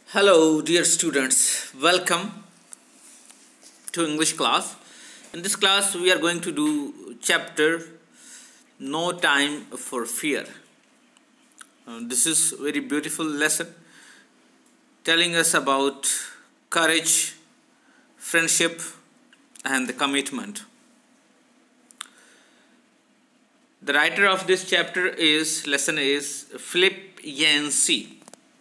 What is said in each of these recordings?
Hello, dear students. Welcome to English class. In this class, we are going to do chapter No Time for Fear. This is a very beautiful lesson telling us about courage, friendship, and the commitment. The writer of this lesson is Philip Yancey.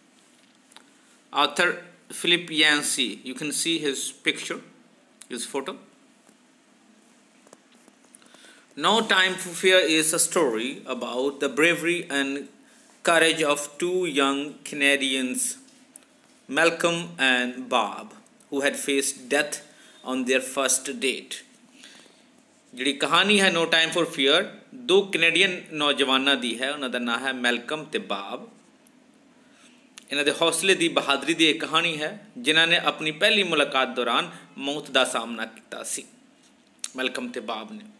Author Philip Yancey. You can see his picture, his photo. No Time for Fear is a story about the bravery and courage of two young Canadians, Malcolm and Bob, who had faced death on their first date. ਜਿਹੜੀ ਕਹਾਣੀ ਹੈ No Time for Fear ਦੋ Canadian ਨੌਜਵਾਨਾਂ ਦੀ ਹੈ। ਉਹਨਾਂ ਦਾ ਨਾਮ ਹੈ ਮੈਲਕਮ ਤੇ ਬਾਬ। ਇਹਨਾਂ ਦੇ ਹੌਸਲੇ ਦੀ ਬਹਾਦਰੀ ਦੀ ਇੱਕ ਕਹਾਣੀ ਹੈ ਜਿਨ੍ਹਾਂ ਨੇ ਆਪਣੀ ਪਹਿਲੀ ਮੁਲਾਕਾਤ ਦੌਰਾਨ ਮੌਤ ਦਾ ਸਾਹਮਣਾ ਕੀਤਾ ਸੀ, ਮੈਲਕਮ ਤੇ ਬਾਬ ਨੇ।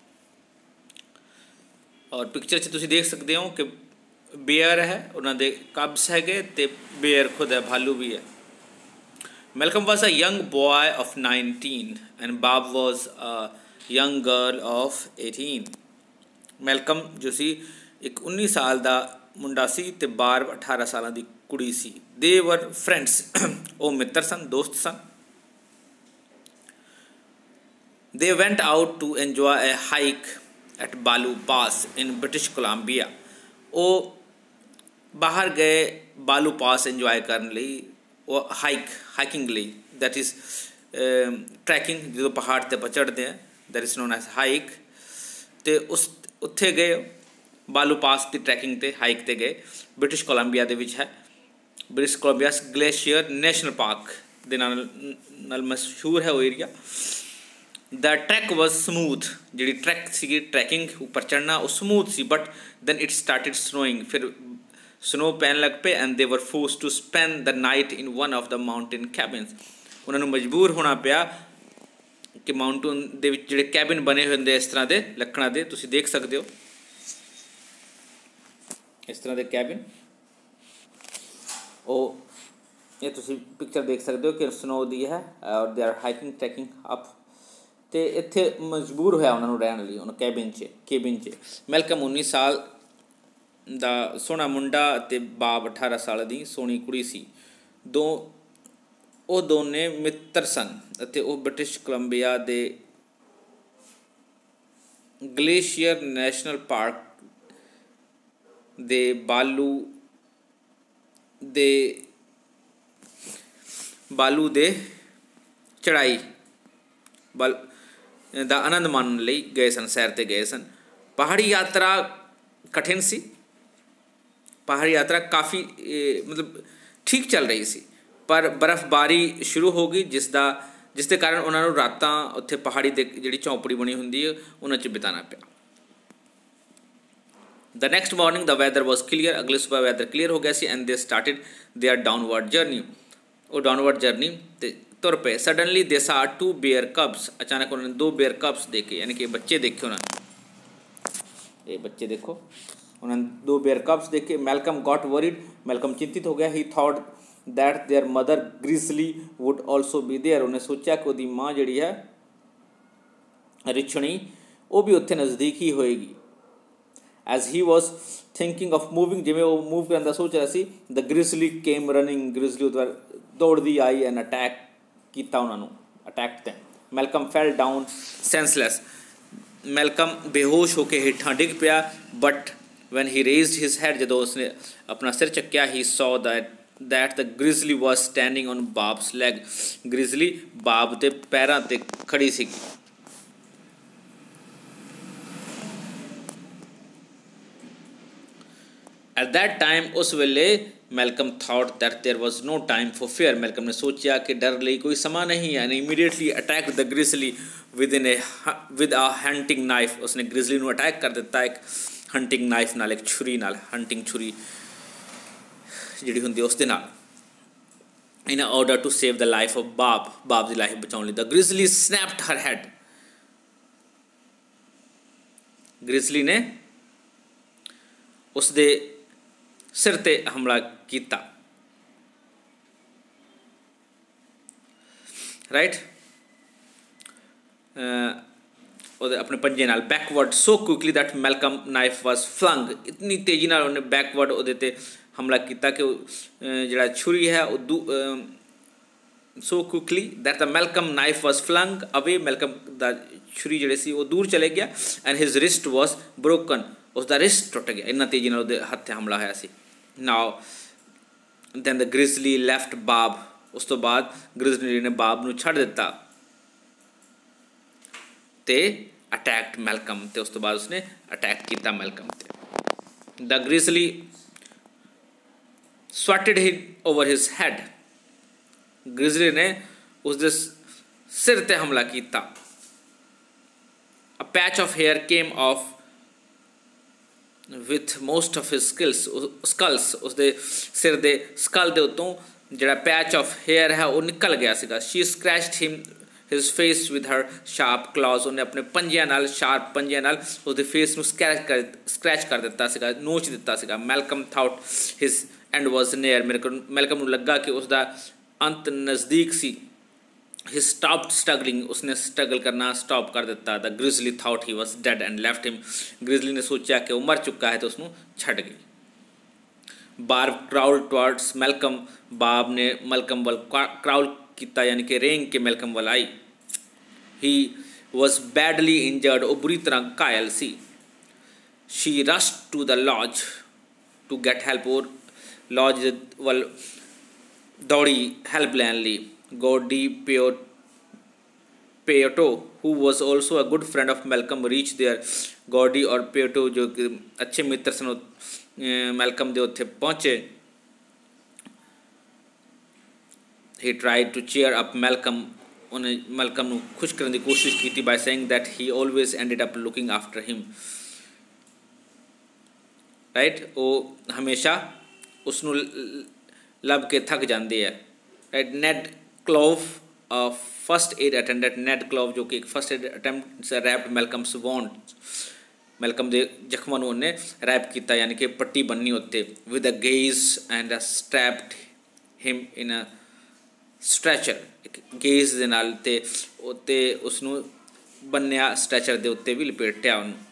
ਔਰ ਪਿਕਚਰ 'ਚ ਤੁਸੀਂ ਦੇਖ ਸਕਦੇ ਹੋ ਕਿ ਬੇਅਰ ਹੈ, ਉਹਨਾਂ ਦੇ ਕਬਸ ਹੈਗੇ ਤੇ ਬੇਅਰ ਖੁਦ ਹੈ, ਭਾਲੂ ਵੀ ਹੈ। Malcolm was a young boy of 19 and ਬਾਬ was a young girl of 18। Malcolm ਜੋ ਸੀ ਇੱਕ 19 ਸਾਲ ਦਾ ਮੁੰਡਾ ਸੀ ਤੇ ਬਾਰਬ 18 ਸਾਲਾਂ ਦੀ ਕੁੜੀ ਸੀ। ਦੇ ਵਰ ਫਰੈਂਡਸ ਉਹ ਮਿੱਤਰ ਸਨ, ਦੋਸਤ ਸਨ। They went out to enjoy a hike at Balu Pass in British Columbia. ਉਹ ਬਾਹਰ ਗਏ ਬਾਲੂ ਪਾਸ ਇੰਜੋਏ ਕਰਨ ਲਈ, ਉਹ ਹਾਈਕਿੰਗ ਲਈ, ਦੈਟ ਇਜ਼ ਟਰੈਕਿੰਗ। ਜਦੋਂ ਪਹਾੜ 'ਤੇ ਆਪਾਂ ਚੜ੍ਹਦੇ ਹਾਂ, that is known as hike. ਅਤੇ ਉੱਥੇ ਗਏ ਬਾਲੂ ਪਾਸ ਦੀ ਟਰੈਕਿੰਗ 'ਤੇ, ਹਾਈਕ 'ਤੇ ਗਏ। ਬ੍ਰਿਟਿਸ਼ ਕੋਲੰਬੀਆ ਦੇ ਵਿੱਚ ਹੈ। British Columbia Glacier National Park ਦੇ ਨਾਲ ਮਸ਼ਹੂਰ ਹੈ ਉਹ ਏਰੀਆ। ਦਾ ਟਰੈਕ ਵਾਜ਼ ਸਮੂਥ। ਜਿਹੜੀ ਟਰੈਕ ਸੀਗੀ, ਟਰੈਕਿੰਗ ਉੱਪਰ ਚੜ੍ਹਨਾ, ਉਹ ਸਮੂਥ ਸੀ। But then it started snowing. ਫਿਰ ਸਨੋ ਪੈਣ ਲੱਗ ਪਏ and they were forced to spend the night in one of the mountain cabins. ਉਹਨਾਂ ਨੂੰ ਮਜਬੂਰ ਹੋਣਾ ਪਿਆ ਕਿ ਮਾਊਂਟੇਨ ਦੇ ਵਿੱਚ ਜਿਹੜੇ ਕੈਬਿਨ ਬਣੇ ਹੋਏ ਹੁੰਦੇ ਇਸ ਤਰ੍ਹਾਂ ਦੇ ਲੱਕੜਾਂ ਦੇ, ਤੁਸੀਂ ਦੇਖ ਸਕਦੇ ਹੋ ਇਸ ਤਰ੍ਹਾਂ ਦੇ ਕੈਬਿਨ। ਉਹ ਇਹ ਤੁਸੀਂ ਪਿਕਚਰ ਦੇਖ ਸਕਦੇ ਹੋ ਕਿ ਸਨੋ ਦੀ ਹੈ ਔਰ they are hiking trekking up. ਅਤੇ ਇੱਥੇ ਮਜਬੂਰ ਹੋਇਆ ਉਹਨਾਂ ਨੂੰ ਰਹਿਣ ਲਈ, ਉਹਨਾਂ ਕੈਬਿਨ 'ਚ। ਮੈਲਕਮ 19 ਸਾਲ ਦਾ ਸੋਹਣਾ ਮੁੰਡਾ ਅਤੇ ਬਾਬ 18 ਸਾਲ ਦੀ ਸੋਹਣੀ ਕੁੜੀ ਸੀ। ਉਹ ਦੋਨੇ ਮਿੱਤਰ ਸਨ ਅਤੇ ਉਹ ਬ੍ਰਿਟਿਸ਼ ਕੋਲੰਬੀਆ ਦੇ ਗਲੇਸ਼ੀਅਰ ਨੈਸ਼ਨਲ ਪਾਰਕ ਦੇ ਬਾਲੂ ਦੇ ਚੜ੍ਹਾਈ ਦਾ ਆਨੰਦ ਮਾਣਨ ਲਈ ਗਏ ਸਨ, ਸੈਰ 'ਤੇ ਗਏ ਸਨ। ਪਹਾੜੀ ਯਾਤਰਾ ਕਠਿਨ ਸੀ। ਪਹਾੜੀ ਯਾਤਰਾ ਕਾਫੀ ਮਤਲਬ ਠੀਕ ਚੱਲ ਰਹੀ ਸੀ, ਪਰ ਬਰਫ਼ਬਾਰੀ ਸ਼ੁਰੂ ਹੋ ਗਈ ਜਿਸ ਦੇ ਕਾਰਨ ਉਹਨਾਂ ਨੂੰ ਰਾਤਾਂ ਉੱਥੇ ਪਹਾੜੀ ਦੇ ਜਿਹੜੀ ਝੌਂਪੜੀ ਬਣੀ ਹੁੰਦੀ ਹੈ ਉਹਨਾਂ 'ਚ ਬਿਤਾਉਣਾ ਪਿਆ। The next morning the weather was clear. ਅਗਲੇ ਸੁਬਾਹ ਵੈਦਰ ਕਲੀਅਰ ਹੋ ਗਿਆ ਸੀ and they started their downward journey. ਉਹ ਡਾਊਨਵਰਡ ਜਰਨੀ 'ਤੇ ਤੁਰ ਪਏ। ਸਡਨਲੀ ਦੇ ਸਾ ਟੂ ਬੇਅਰ ਕਬਸ। ਅਚਾਨਕ ਉਹਨਾਂ ਨੇ ਦੋ ਬੇਅਰ ਕਬਸ ਦੇਖੇ, ਯਾਨੀ ਕਿ ਬੱਚੇ ਦੇਖੇ ਉਹਨਾਂ ਨੇ। ਇਹ ਬੱਚੇ ਦੇਖੋ, ਉਹਨਾਂ ਨੇ ਦੋ ਬੇਅਰ ਕਬਸ ਦੇਖੇ। Malcolm got worried. ਮੈਲਕਮ ਚਿੰਤਿਤ ਹੋ ਗਿਆ। He thought that their mother grizzly would also be there. ਉਹਨੇ ਸੋਚਿਆ ਕਿ ਉਹਦੀ ਮਾਂ ਜਿਹੜੀ ਹੈ ਰਿਛਣੀ, ਉਹ ਵੀ ਉੱਥੇ ਨਜ਼ਦੀਕ ਹੀ ਹੋਏਗੀ। As he was thinking of moving, ਜਿਵੇਂ ਉਹ ਮੂਵ ਕਰਨ ਦਾ ਸੋਚ ਰਿਹਾ ਸੀ, ਦ ਗ੍ਰਿਜ਼ਲੀ ਕੇਮ ਰਨਿੰਗ। ਗ੍ਰਿਜ਼ਲੀ ਉਹਦੇ ਦੌੜਦੀ ਆਈ ਐਂਡ ਅਟੈਕ ਕੀਤਾ ਉਹਨਾਂ ਨੂੰ, ਅਟੈਕ ਤੇ। Malcolm fell down senseless. Malcolm ਬੇਹੋਸ਼ ਹੋ ਕੇ ਹੇਠਾਂ ਡਿੱਗ ਪਿਆ। But when he raised his head, ਜਦੋਂ ਉਸਨੇ ਆਪਣਾ ਸਿਰ ਚੱਕਿਆ, ਹੀ ਸੌ that the grizzly was standing on Bob's leg। grizzly ਬਾਬ ਦੇ ਪੈਰਾਂ 'ਤੇ ਖੜੀ ਸੀ। at that time ਉਸ ਵੇਲੇ Malcolm thought that there was no time for fear। Malcolm ਨੇ ਸੋਚਿਆ ਕਿ ਡਰ ਲਈ ਕੋਈ ਸਮਾਂ ਨਹੀਂ ਹੈ। immediately attacked the grizzly with a hunting knife। ਉਸਨੇ ਗ੍ਰਿਜ਼ਲੀ ਨੂੰ ਅਟੈਕ ਕਰ ਦਿੱਤਾ ਇੱਕ ਹੰਟਿੰਗ ਨਾਈਫ ਨਾਲ, ਇੱਕ ਛੁਰੀ ਨਾਲ, ਹੰਟਿੰਗ ਛੁਰੀ ਜਿਹੜੀ ਹੁੰਦੀ ਉਸ ਦੇ ਨਾਲ। in order to save the life of ਬਾਬ ਦੀ ਲਾਈਫ ਬਚਾਉਣ ਲਈ। the grizzly snapped her head। ਗ੍ਰਿਜ਼ਲੀ ਨੇ ਉਸ ਦੇ ਸਿਰ 'ਤੇ ਹਮਲਾ ਕੀਤਾ। राइट ਉਹਦੇ ਆਪਣੇ ਪੰਜੇ ਨਾਲ backward so quickly that Malcolm knife was flung ਇਤਨੀ ਤੇਜ਼ੀ ਨਾਲ ਉਹਨੇ ਬੈਕਵਰਡ ਉਹਦੇ 'ਤੇ ਹਮਲਾ ਕੀਤਾ ਕਿ ਜਿਹੜਾ ਛੁਰੀ ਹੈ ਉਹ so quickly that the Malcolm knife was flung away Malcolm ਦਾ ਛੁਰੀ ਜਿਹੜੇ ਸੀ ਉਹ ਦੂਰ ਚਲੇ ਗਿਆ and his wrist was broken ਉਸਦਾ ਰਿਸਟ ਟੁੱਟ ਗਿਆ ਇੰਨਾ ਤੇਜ਼ੀ ਨਾਲ ਉਹਦੇ ਹੱਥ 'ਤੇ ਹਮਲਾ ਹੋਇਆ ਸੀ ਨਾਓ ਦੈਨ ਦ ਗ੍ਰਿਜ਼ਲੀ ਲੈਫਟ ਬਾਬ ਉਸ ਤੋਂ ਬਾਅਦ ਗ੍ਰਿਜ਼ਲੀ ਨੇ ਬਾਬ ਨੂੰ ਛੱਡ ਦਿੱਤਾ ਤੇ ਅਟੈਕਡ ਮੈਲਕਮ ਤੇ ਉਸ ਤੋਂ ਬਾਅਦ ਉਸਨੇ ਅਟੈਕ ਕੀਤਾ ਮੈਲਕਮ ਤੇ the grizzly swatted him over his head grizzly ਨੇ ਉਸਦੇ ਸਿਰ ਤੇ ਹਮਲਾ ਕੀਤਾ a patch of hair came off with most of his skulls ਉਸਦੇ ਸਿਰ ਦੇ ਸਕਲ ਦੇ ਉੱਤੋਂ ਜਿਹੜਾ ਪੈਚ ਆਫ ਹੇਅਰ ਹੈ ਉਹ ਨਿਕਲ ਗਿਆ ਸੀਗਾ she scratched him his face with her sharp claws ਉਹਨੇ ਆਪਣੇ ਪੰਜਿਆਂ ਨਾਲ ਸ਼ਾਰਪ ਪੰਜਿਆਂ ਨਾਲ ਉਸਦੇ ਫੇਸ ਨੂੰ ਸਕ੍ਰੈਚ ਕਰ ਦਿੱਤਾ ਸੀਗਾ ਨੋਚ ਦਿੱਤਾ ਸੀਗਾ Malcolm thought his end was near Malcolm ਨੂੰ ਲੱਗਾ ਕਿ ਉਸਦਾ ਅੰਤ ਨਜ਼ਦੀਕ ਸੀ he stopped struggling उसने स्ट्रगल करना स्टॉप कर दिता the grizzly thought he was dead and left him grizzly ने सोचा कि वो मर चुका है तो उसनु छड़ गई barb crawled towards malcolm बाब ने malcolm वल crawl किया यानी कि रेंग के malcolm वल आई he was badly injured वो बुरी तरह घायल सी she rushed to the lodge to get help और lodge वल दौड़ी help LAN Lee Gordy Peyoto, who was also a good friend of Malcolm, reached there. Gordy और Peyoto जो अच्छे मित्र सन मैलकम दे उत्थे पहुँचे. He tried to cheer up Malcolm. उन्हें Malcolm ਨੂੰ खुश करने की कोशिश की थी by saying that he always ended up looking after him. Right? वो हमेशा उसनु लब के थक जाते हैं. Right? Ned Clove, first aid attendant Ned Clove जो कि एक फर्स्ट एड अटैम्प्ट से रैप्ड मैलकम्स वॉन्ट मैलकम दे जख्मां नूं उन्हें रैप किया यानी कि पट्टी बननी उत्ते with a gauze and strapped him in a stretcher gauze दे नाल ते उत्ते उसनूं बन्निया स्ट्रैचर दे उत्ते भी लपेटिया उन्होंने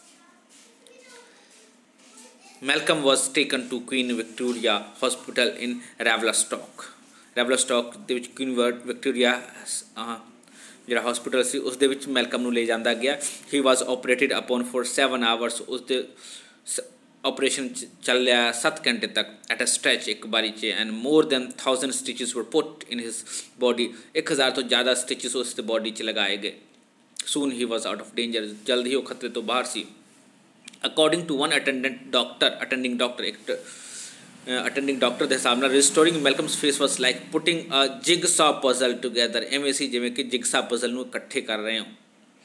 Malcolm was taken to Queen Victoria Hospital in Revelstoke Revelstoke ਦੇ ਵਿੱਚ ਕੁਈਨ ਵਿਕਟੋਰੀਆ ਜਿਹੜਾ ਹਸਪੀਟਲ ਸੀ ਉਸ ਦੇ ਵਿੱਚ ਮੈਲਕਮ ਨੂੰ ਲੈ ਜਾਂਦਾ ਗਿਆ he was operated upon for 7 hours ਉਸ ਦੇ ਆਪਰੇਸ਼ਨ ਚੱਲਿਆ 7 ਘੰਟੇ ਤੱਕ ਐਟ ਅ ਸਟ੍ਰੈਚ ਇੱਕ ਵਾਰੀ 'ਚ ਐਂਡ ਮੋਰ ਦੈਨ 1000 ਸਟਿਚਸ ਵਰ ਪੁੱਟ ਇਨ ਹਿਸ ਬੋਡੀ 1000 ਤੋਂ ਜ਼ਿਆਦਾ ਸਟਿਚਸ ਉਸ ਦੇ ਬੋਡੀ 'ਚ ਲਗਾਏ ਗਏ soon he was out of danger ਜਲਦ ਹੀ ਉਹ ਖਤਰੇ ਤੋਂ ਬਾਹਰ ਸੀ according to one attending doctor attending doctor के हिसाब से restoring Malcolm's face was like putting a jigsaw puzzle together एवें सी जिवें कि जिगसा पजल नूं इकट्ठे कर रहे हो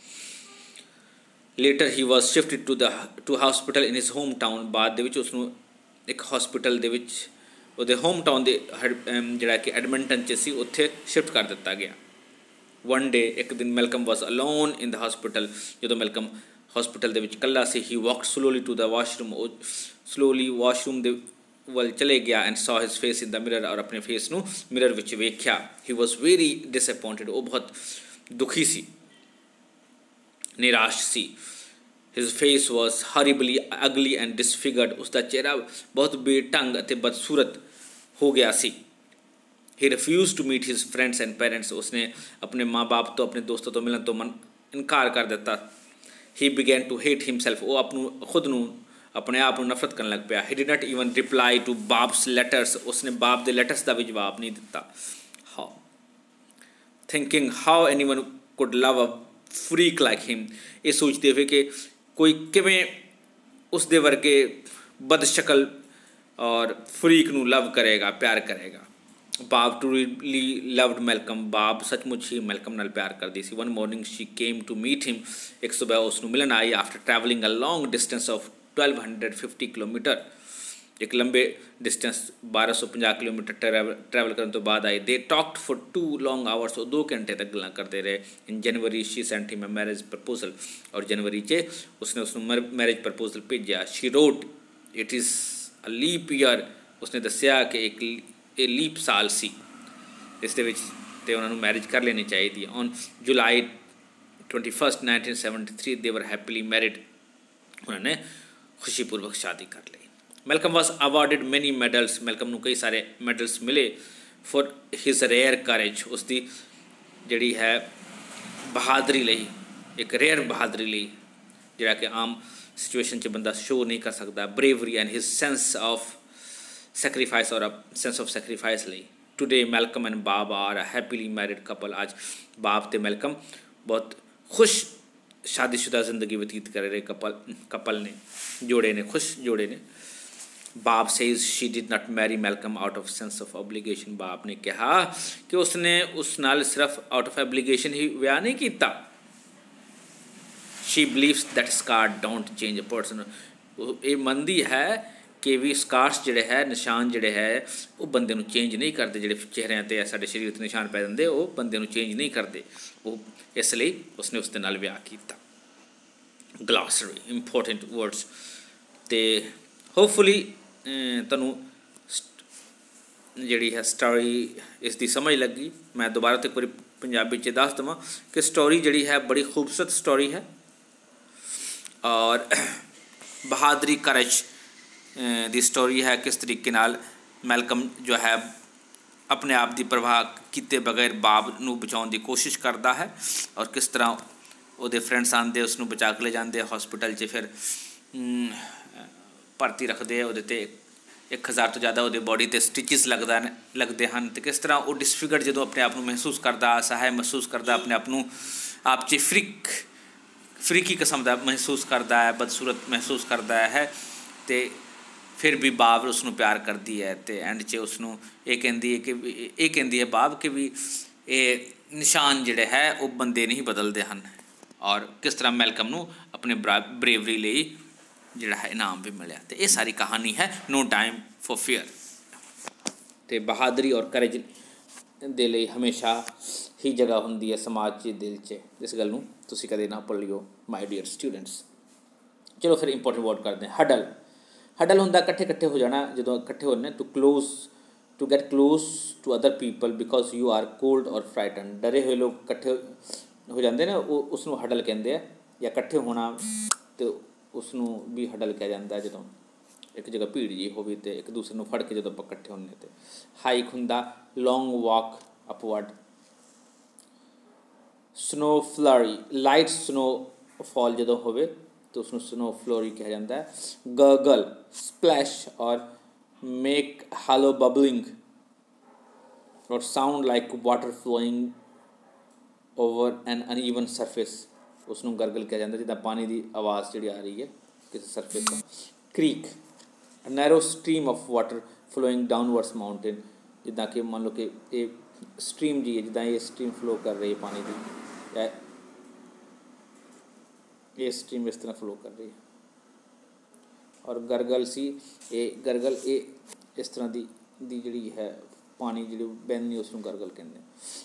later he was shifted to hospital in his home town बाद दे विच उसनूं एक हॉस्पिटल दे विच उहदे होम टाउन दे जिहड़ा कि एडमिंटन च सी उत्थे शिफ्ट कर दिता गया वन डे एक दिन Malcolm was alone in the hospital जो मैलकम हॉस्पिटल दे विच कल्ला सी he walked slowly to the washroom slowly washroom दे वल चले गया and saw his face in the mirror और अपने फेस नूं मिरर विच वेख्या ही वॉज वेरी डिसअपॉइंटेड वो बहुत दुखी सी निराश सी his face was horribly ugly and disfigured उसका चेहरा बहुत बेढंग अते बदसूरत हो गया सी he refuse to meet his friends and parents उसने अपने माँ बाप तो अपने दोस्तों तो मिलन तो इनकार कर दिता he began to hate himself वो अपनू खुद नूं अपने आप को नफरत करने लग पाया he did not even reply to Barb's letters उसने बाप के लैटर्स का भी जवाब नहीं दिता how thinking how anyone could love a freak like him ये सोचते हुए कि कोई किवें उस दे वर्गे बदशकल और फ्रीक नू लव करेगा प्यार करेगा बाब ट्रूली लव्ड मैलकम बाब सचमुच ही मैलकम नाल प्यार करती सी one morning she came to meet him एक सुबह उसनू मिलन आई after travelling a long distance of 1250 kilometre एक लंबे डिस्टेंस 1250 किलोमीटर ट्रैवल करने तो बाद आई they talked for 2 long hours और 2 घंटे तक गल्लां करते रहे in January she sent him a marriage proposal और जनवरी चे उसने उसनू मैरिज प्रपोजल भेजा she wrote it is a leap year उसने दस्या कि एक लीप साल सी इस दे विच ਤੇ ਉਹਨਾਂ ਨੂੰ ਮੈਰਿਜ ਕਰ ਲੈਣੀ ਚਾਹੀਦੀ ਹੈ। ਔਨ ਜੁਲਾਈ 21 1973 ਦੇ ਵਰ ਹੈਪੀਲੀ ਮੈਰਿਡ, ਉਹਨਾਂ ਨੇ ਖੁਸ਼ੀਪੂਰਵਕ ਸ਼ਾਦੀ ਕਰ ਲਈ। Malcolm was awarded many medals, Malcolm ਨੂੰ ਕਈ ਸਾਰੇ ਮੈਡਲਸ ਮਿਲੇ ਫॉर ਹਿਜ਼ ਰੇਅਰ ਕਰੇਜ, ਉਸਦੀ ਜਿਹੜੀ ਹੈ ਬਹਾਦਰੀ ਲਈ, ਇੱਕ ਰੇਅਰ ਬਹਾਦਰੀ ਲਈ ਜਿਹੜਾ ਕਿ ਆਮ ਸਿਚੁਏਸ਼ਨ 'ਚ ਬੰਦਾ ਸ਼ੋ ਨਹੀਂ ਕਰ ਸਕਦਾ। Bravery and his sense of sacrifice और सेंस ऑफ सैक्रीफाइस ਲਈ। टुडे मैलकम एंड बाब are a happily married couple, आज बाब ਤੇ ਮੈਲਕਮ ਬਹੁਤ ਖੁਸ਼ ਸ਼ਾਦੀशुदा ਜ਼ਿੰਦਗੀ ਬਤੀਤ ਕਰ ਰਹੇ ਕਪਲ ਨੇ, ਜੋੜੇ ਨੇ, ਖੁਸ਼ ਜੋੜੇ ਨੇ। Bob says she did not marry Malcolm out of sense of obligation, Bob ਨੇ ਕਿਹਾ ਕਿ ਉਸਨੇ ਉਸ ਨਾਲ ਸਿਰਫ ਆਊਟ ਆਫ ਐਬਲੀਗੇਸ਼ਨ ਹੀ ਵਿਆਹ ਨਹੀਂ ਕੀਤਾ। She believes that scars don't change a person, ਇਹ ਮੰਨਦੀ ਹੈ ਕਿ ਵੀ ਸਕਾਰਸ ਜਿਹੜੇ ਹੈ, ਨਿਸ਼ਾਨ ਜਿਹੜੇ ਹੈ ਉਹ ਬੰਦੇ ਨੂੰ ਚੇਂਜ ਨਹੀਂ ਕਰਦੇ, ਜਿਹੜੇ ਚਿਹਰਿਆਂ 'ਤੇ ਸਾਡੇ ਸਰੀਰ 'ਤੇ ਨਿਸ਼ਾਨ ਪੈ ਜਾਂਦੇ ਉਹ ਬੰਦੇ ਨੂੰ ਚੇਂਜ ਨਹੀਂ ਕਰਦੇ। ਉਹ ਇਸ ਲਈ ਉਸਨੇ ਉਸ ਦੇ ਨਾਲ ਵਿਆਹ ਕੀਤਾ। Glossary important words. ਅਤੇ ਹੋਪਫੁਲੀ ਤੁਹਾਨੂੰ ਜਿਹੜੀ ਹੈ ਸਟੋਰੀ ਇਸ ਦੀ ਸਮਝ ਲੱਗੀ। ਮੈਂ ਦੁਬਾਰਾ ਤੋਂ ਇੱਕ ਵਾਰੀ ਪੰਜਾਬੀ 'ਚ ਦੱਸ ਦੇਵਾਂ ਕਿ ਸਟੋਰੀ ਜਿਹੜੀ ਹੈ ਬੜੀ ਖੂਬਸੂਰਤ ਸਟੋਰੀ ਹੈ ਔਰ ਬਹਾਦਰੀ ਕਰਜ ਦੀ ਸਟੋਰੀ ਹੈ। ਕਿਸ ਤਰੀਕੇ ਨਾਲ ਮੈਲਕਮ ਜੋ ਹੈ ਆਪਣੇ ਆਪ ਦੀ ਪਰਵਾਹ ਕੀਤੇ ਬਗੈਰ ਬਾਬ ਨੂੰ ਬਚਾਉਣ ਦੀ ਕੋਸ਼ਿਸ਼ ਕਰਦਾ ਹੈ ਔਰ ਕਿਸ ਤਰ੍ਹਾਂ ਉਹਦੇ ਫਰੈਂਡਸ ਆਉਂਦੇ ਉਸ ਨੂੰ ਬਚਾ ਕੇ ਲੈ ਜਾਂਦੇ ਹਸਪੀਟਲ 'ਚ, ਫਿਰ ਭਰਤੀ ਰੱਖਦੇ ਆ ਉਹਦੇ 'ਤੇ 1000 ਤੋਂ ਜ਼ਿਆਦਾ ਉਹਦੇ ਬੋਡੀ 'ਤੇ ਸਟਿਚਿਸ ਲੱਗਦੇ ਹਨ। ਅਤੇ ਕਿਸ ਤਰ੍ਹਾਂ ਉਹ ਡਿਸਫਿਗਰਡ ਜਦੋਂ ਆਪਣੇ ਆਪ ਨੂੰ ਮਹਿਸੂਸ ਕਰਦਾ, ਅਸਹਾय ਮਹਿਸੂਸ ਕਰਦਾ, ਆਪਣੇ ਆਪ ਨੂੰ ਆਪ 'ਚ ਫਰੀਕੀ ਕਿਸਮ ਦਾ ਮਹਿਸੂਸ ਕਰਦਾ ਹੈ, ਬਦਸੂਰਤ ਮਹਿਸੂਸ ਕਰਦਾ ਹੈ। ਅਤੇ ਫਿਰ ਵੀ ਬਾਬ ਉਸ ਨੂੰ ਪਿਆਰ ਕਰਦੀ ਹੈ ਅਤੇ ਐਂਡ 'ਚ ਉਸ ਨੂੰ ਇਹ ਕਹਿੰਦੀ ਹੈ ਬਾਬ ਕਿ ਵੀ ਇਹ ਨਿਸ਼ਾਨ ਜਿਹੜੇ ਹੈ ਉਹ ਬੰਦੇ ਨਹੀਂ ਬਦਲਦੇ ਹਨ ਔਰ ਕਿਸ ਤਰ੍ਹਾਂ ਮੈਲਕਮ ਨੂੰ ਆਪਣੇ ਬਰੇਵਰੀ ਲਈ ਜਿਹੜਾ ਹੈ ਇਨਾਮ ਵੀ ਮਿਲਿਆ। ਅਤੇ ਇਹ ਸਾਰੀ ਕਹਾਣੀ ਹੈ ਨੋ ਟਾਈਮ ਫॉर ਫੀਅਰ। ਅਤੇ ਬਹਾਦਰੀ ਔਰ ਕਰਜ ਦੇ ਲਈ ਹਮੇਸ਼ਾ ਹੀ ਜਗ੍ਹਾ ਹੁੰਦੀ ਹੈ ਸਮਾਜ 'ਚ, ਦਿਲ 'ਚ। ਇਸ ਗੱਲ ਨੂੰ ਤੁਸੀਂ ਕਦੇ ਨਾ ਭੁੱਲਿਓ ਮਾਈ ਡੀਅਰ ਸਟੂਡੈਂਟਸ। ਚਲੋ ਫਿਰ ਇੰਪੋਰਟੈਂਟ ਵਰਡ ਕਰਦੇ ਹਾਂ। ਹਡਲ ਹੁੰਦਾ ਇਕੱਠੇ ਹੋ ਜਾਣਾ, ਜਦੋਂ ਇਕੱਠੇ ਹੋਣੇ to get close to other people because you are cold or frighten, ਡਰੇ ਹੋਏ ਲੋਕ ਇਕੱਠੇ ਹੋ ਜਾਂਦੇ ਨੇ, ਉਹ ਉਸ ਨੂੰ ਹਡਲ ਕਹਿੰਦੇ ਆ। ਜਾਂ ਇਕੱਠੇ ਹੋਣਾ ਅਤੇ ਉਸ ਨੂੰ ਵੀ ਹਡਲ ਕਿਹਾ ਜਾਂਦਾ ਜਦੋਂ ਇੱਕ ਜਗ੍ਹਾ ਭੀੜ ਜਿਹੀ ਹੋਵੇ ਅਤੇ ਇੱਕ ਦੂਸਰੇ ਨੂੰ ਫੜ ਕੇ ਜਦੋਂ ਆਪਾਂ ਇਕੱਠੇ ਹੁੰਦੇ। ਅਤੇ ਹਾਈਕ ਹੁੰਦਾ long walk upward. Snow flurry, light snowfall ਜਦੋਂ ਹੋਵੇ ਤਾਂ ਉਸਨੂੰ ਸਨੋ ਫਲੋਰੀ ਕਿਹਾ ਜਾਂਦਾ ਹੈ। Gargle, splash or make hollow bubbling or sound like water flowing over an uneven surface, ਉਸਨੂੰ ਗਰਗਲ ਕਿਹਾ ਜਾਂਦਾ ਜਿੱਦਾਂ ਪਾਣੀ ਦੀ ਆਵਾਜ਼ ਜਿਹੜੀ ਆ ਰਹੀ ਹੈ ਕਿਸੇ ਸਰਫੇਸ ਤੋਂ। Creek, narrow stream of water flowing downwards mountain, ਜਿੱਦਾਂ ਕਿ ਮੰਨ ਲਓ ਕਿ ਇਹ ਸਟਰੀਮ ਜੀ ਹੈ, ਜਿੱਦਾਂ ਇਹ ਸਟਰੀਮ ਫਲੋ ਕਰ ਰਹੀ ਹੈ ਪਾਣੀ ਦੀ, ਜਾਂ ਇਹ ਸਟਰੀਮ ਇਸ ਤਰ੍ਹਾਂ ਫਲੋ ਕਰ ਰਹੀ ਹੈ। ਔਰ ਗਰਗਲ ਇਹ ਇਸ ਤਰ੍ਹਾਂ ਦੀ ਜਿਹੜੀ ਹੈ ਪਾਣੀ ਜਿਹੜੀ ਬਹਿੰਦੀ ਉਸ ਨੂੰ ਗਰਗਲ ਕਹਿੰਦੇ।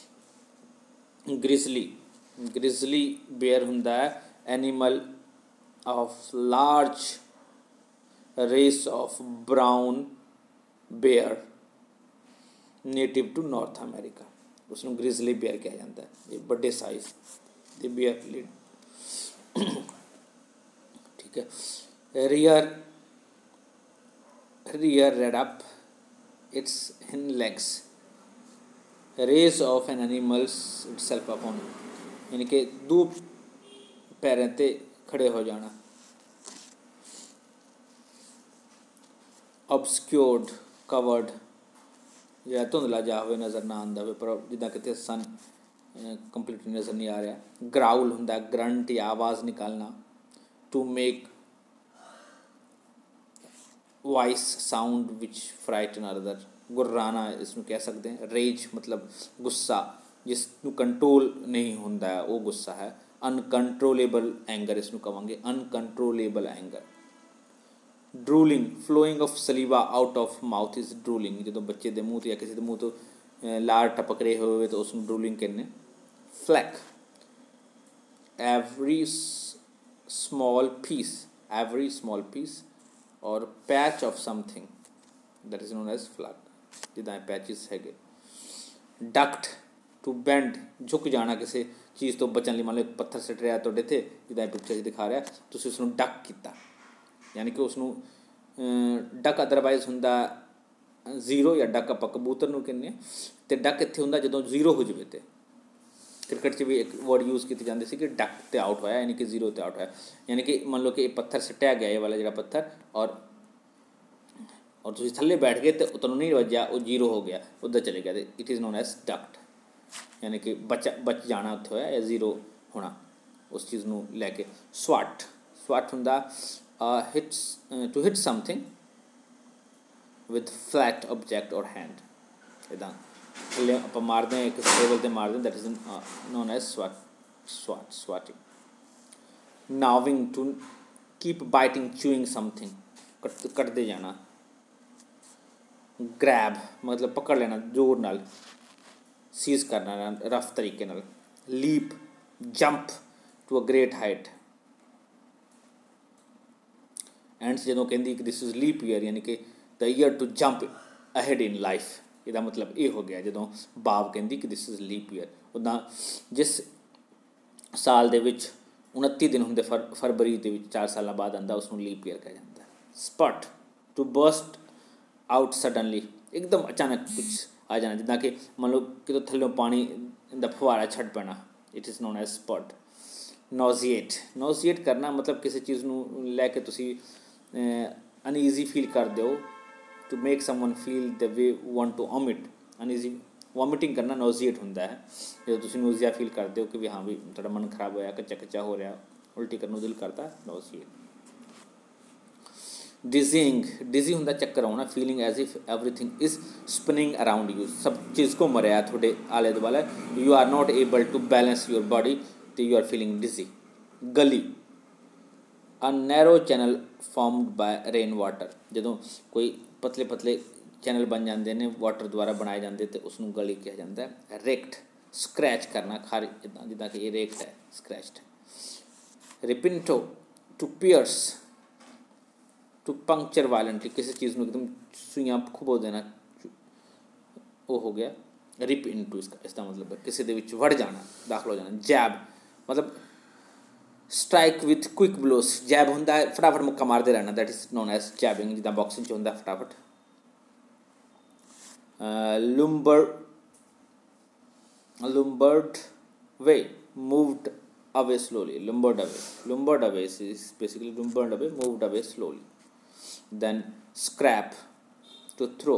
ਗ੍ਰਿਜ਼ਲੀ ਬੇਅਰ ਹੁੰਦਾ ਹੈ animal of large race of brown bear native to North America, ਉਸ ਨੂੰ ਗ੍ਰਿਜ਼ਲੀ ਬੇਅਰ ਕਿਹਾ ਜਾਂਦਾ ਹੈ। ਇਹ ਵੱਡੇ ਸਾਈਜ਼ ਦੇ ਬੇਅਰ ਲੀਡ, ਠੀਕ ਹੈ। Rear reared up its hind legs, raise of an animal's itself upon, यानी कि दो पैरों ते खड़े हो जाना। obscured, covered, ਜਿਹੜਾ ਧੁੰਦਲਾ ਜਾ ਹੋਵੇ, ਨਜ਼ਰ ਨਾ ਆਉਂਦਾ ਹੋਵੇ, ਪਰ ਜਿੱਦਾਂ ਕਿਤੇ ਸਨ ਕੰਪਲੀਟਲੀ ਨਜ਼ਰ ਨਹੀਂ ਆ ਰਿਹਾ। ਗਰਾਊਲ ਹੁੰਦਾ ਗਰੰਟ ਜਾਂ ਆਵਾਜ਼ ਨਿਕਾਲਣਾ। To make voice sound which frighten other, ਗੁਰਰਾਣਾ ਇਸ ਨੂੰ ਕਹਿ ਸਕਦੇ ਹਾਂ। ਰੇਜ ਮਤਲਬ ਗੁੱਸਾ, ਜਿਸ ਨੂੰ ਕੰਟਰੋਲ ਨਹੀਂ ਹੁੰਦਾ ਉਹ ਗੁੱਸਾ ਹੈ। ਅਨਕੰਟਰੋਲੇਬਲ ਐਂਗਰ ਇਸ ਨੂੰ ਕਹਾਂਗੇ, uncontrollable anger. Drooling, flowing of saliva out of mouth is drooling, ਜਦੋਂ ਬੱਚੇ ਦੇ ਮੂੰਹ ਤੋਂ ਜਾਂ ਕਿਸੇ ਦੇ ਮੂੰਹ ਤੋਂ ਲਾਰ ਟਪਕ ਰਹੇ ਹੋਵੇ ਤਾਂ ਉਸ ਨੂੰ ਡਰੂਲਿੰਗ ਕਹਿੰਦੇ। Fleck, every small piece or patch of something, that is known as flag, ਜਿੱਦਾਂ ਪੈਚਿਸ ਹੈਗੇ। ਡਕਟ, टू बैंड झुक जाना किसी चीज़ तो बचन ਲਈ ਮੰਨ ਲਓ ਇੱਕ ਪੱਥਰ ਸਿੱਟ ਰਿਹਾ ਤੁਹਾਡੇ 'ਤੇ ਜਿੱਦਾਂ ਪਿਕਚਰ 'ਚ ਦਿਖਾ ਰਿਹਾ ਤੁਸੀਂ ਉਸਨੂੰ ਡੱਕ ਕੀਤਾ ਯਾਨੀ ਕਿ ਉਸਨੂੰ ਡੱਕ ਅਦਰਵਾਈਜ਼ ਹੁੰਦਾ ਜ਼ੀਰੋ ਜਾਂ ਡੱਕ ਆਪਾਂ ਕਬੂਤਰ ਨੂੰ ਕਹਿੰਦੇ ਹਾਂ ਅਤੇ ਡੱਕ ਇੱਥੇ ਹੁੰਦਾ ਜਦੋਂ ਜ਼ੀਰੋ ਹੋ ਜਾਵੇ ਤੇ ਕ੍ਰਿਕਟ 'ਚ ਵੀ ਇੱਕ ਵਰਡ ਯੂਜ਼ ਕੀਤੀ ਜਾਂਦੀ ਸੀ ਕਿ ਡੱਕ 'ਤੇ ਆਊਟ ਹੋਇਆ ਯਾਨੀ ਕਿ ਜ਼ੀਰੋ 'ਤੇ ਆਊਟ ਹੋਇਆ ਯਾਨੀ ਕਿ ਮੰਨ ਲਓ ਕਿ ਇਹ ਪੱਥਰ ਸਿੱਟਿਆ ਗਿਆ ਇਹ ਵਾਲਾ ਜਿਹੜਾ ਪੱਥਰ ਔਰ ਤੁਸੀਂ ਥੱਲੇ ਬੈਠ ਗਏ ਅਤੇ ਤੁਹਾਨੂੰ ਨਹੀਂ ਵੱਜਿਆ ਉਹ ਜ਼ੀਰੋ ਹੋ ਗਿਆ ਉੱਧਰ ਚਲੇ ਗਿਆ ਅਤੇ it is known as duck यानी कि बच जाना उत्थे होया या जीरो होना उस चीज़ नूं लैके स्वट हुंदा hits to hit something with flat object और हैंड इदां थल्ले आपां मारदे एक टेबल ते मारदे that is known as swatting gnawing to keep biting chewing something कटदे जाना ग्रैब मतलब पकड़ लेना जोर नाल सीज करना रफ तरीके नाल leap jump to a great height ends जो कहती कि दिस इज़ लीप ईयर यानी कि the year to jump ahead in life ਇਹਦਾ ਮਤਲਬ ਇਹ ਹੋ ਗਿਆ ਜਦੋਂ ਬਾਬ ਕਹਿੰਦੀ ਕਿ ਦਿਸ ਇਜ਼ ਲੀਪ ਈਅਰ ਉੱਦਾਂ ਜਿਸ ਸਾਲ ਦੇ ਵਿੱਚ 29 ਦਿਨ ਹੁੰਦੇ ਫਰਵਰੀ ਦੇ ਵਿੱਚ 4 ਸਾਲਾਂ ਬਾਅਦ ਆਉਂਦਾ ਉਸਨੂੰ ਲੀਪ ਈਅਰ ਕਿਹਾ ਜਾਂਦਾ spurt to burst out suddenly ਇੱਕਦਮ ਅਚਾਨਕ ਕੁਛ आ जाना जिदा कि मान लो कि थल्लों पानी दा फुहारा छड़ पैना it is known as spout nauseate करना मतलब किसी चीज़ नूं लैके तुसी अनईजी फील करते हो to make someone feel the way want to vomit uneasy vomiting करना नोजिएट होंदा है जो तुसी नोजिया फील करते हो कि भी हाँ भी थोड़ा मन खराब होया कच्चा हो रहा उल्टी करने दिल करता नोजिएट डिजी होंदा चक्कर आना feeling as if everything is spinning around you सब चीज़ घूम रहा थोड़े आले दुआले you are not able to balance your body तो you are feeling dizzy gully a narrow channel formed by rain water जो कोई पतले पतले चैनल बन जाते हैं वाटर द्वारा बनाए जाते तो उसनों गली कहा जाता है रेक्ट स्क्रैच करना खारी जिदा कि ये रेक्ट है scratched rip into to pierce to puncture violently किसी चीज़ में एकदम सुइयां खुबो देना वो हो गया रिप इनटू इसका मतलब है किसी दे विच वड़ जाना दाखिल हो जाना जैब मतलब strike with quick blows jab होंदा है फटाफट मुक्का मारते रहना that is known as jabbing जिदा बॉक्सिंग च होंदा फटाफट lumbered way moved away slowly lumbered away is basically lumbered away moved away slowly then scrap to throw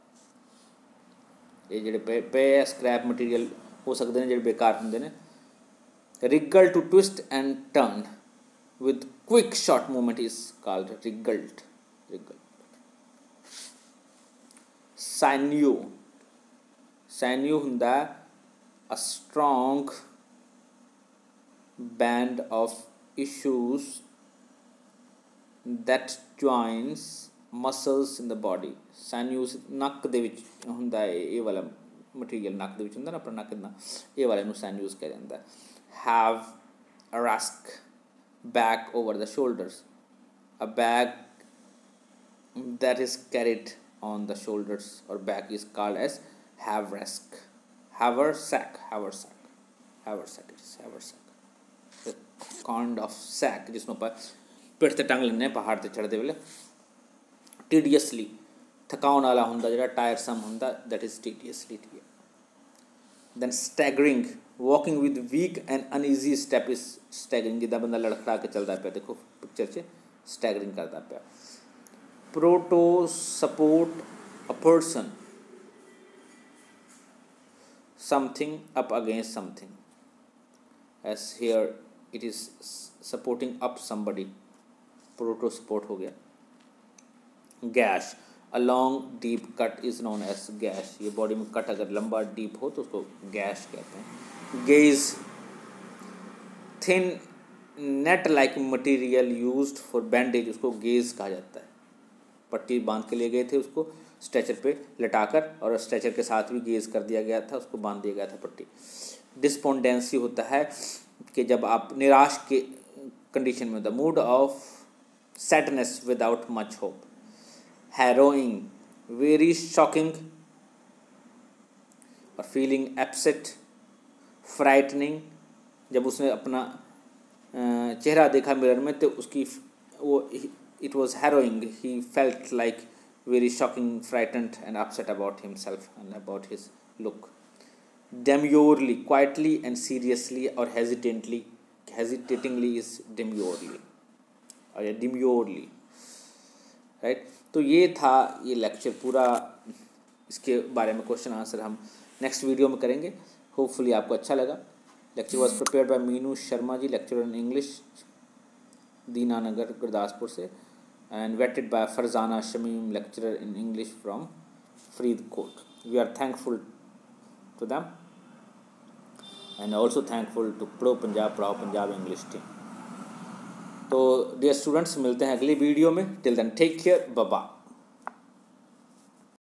ये ਜਿਹੜੇ ਪਏ स्क्रैप मटीरियल हो सकते हैं ਜਿਹੜੇ बेकार होंगे ने wriggle to twist and turn with quick short movement is called wriggle sinew ਹੁੰਦਾ a strong band of issues that joins muscles in the body sinews ਨੱਕ ਦੇ ਵਿੱਚ ਹੁੰਦਾ ਹੈ ਇਹ ਵਾਲਾ ਮਟੀਰੀਅਲ ਨੱਕ ਦੇ ਵਿੱਚ ਹੁੰਦਾ ਨਾ ਆਪਣਾ ਨੱਕ ਦਾ ਇਹ ਵਾਲੇ ਨੂੰ sinews ਕਿਹਾ ਜਾਂਦਾ have a rusk back over the shoulders a bag that is carried on the shoulders or back is called as haversack the kind of sack जिसमें ਆਪਾਂ पिठ ते टंग लेने पहाड़ ते चढ़ते वेले टीडियसली थकाउण वाला हुंदा जिहड़ा टायरसम हुंदा that is tediously then staggering walking with weak and uneasy step is staggering जिदा बंदा लड़खड़ा के चलता पाया देखो पिक्चर च स्टैगरिंग करता पाया prop to support a person something up against something as here it is supporting up somebody prop to support हो गया gash a long deep cut is known as gash ये बॉडी में कट अगर लंबा डीप हो तो उसको गैश कहते हैं gauze thin net like material used for bandage उसको गेज कहा जाता है पट्टी बांध के ले गए थे उसको स्ट्रेचर पे लटाकर और स्ट्रेचर के साथ भी गेज कर दिया गया था उसको बांध दिया गया था पट्टी डिस्पोंडेंसी होता है कि जब आप निराश के कंडीशन में the mood of sadness without much hope harrowing very shocking और फीलिंग अपसेट फ्राइटनिंग, जब उसने अपना चेहरा देखा मिरर में तो उसकी वो it was harrowing, he felt like very shocking, frightened and upset about himself and about his look. Demurely, quietly and seriously और हेजिटेटिंगली इज डेम्योरली और या डिम्योरली, राइट. तो ये था ये लेक्चर पूरा. इसके बारे में क्वेश्चन आंसर हम नेक्स्ट वीडियो में करेंगे. होपफुली आपको अच्छा लगा. Lecture was prepared by Meenu Sharma ji, lecturer in English, Dinanagar Gurdaspur से, and vetted by Farzana Shamim, lecturer in English from Faridkot. We are thankful to them and also thankful to pro Punjab English team. तो dear students, मिलते हैं अगली वीडियो में. Till then take care, bye bye.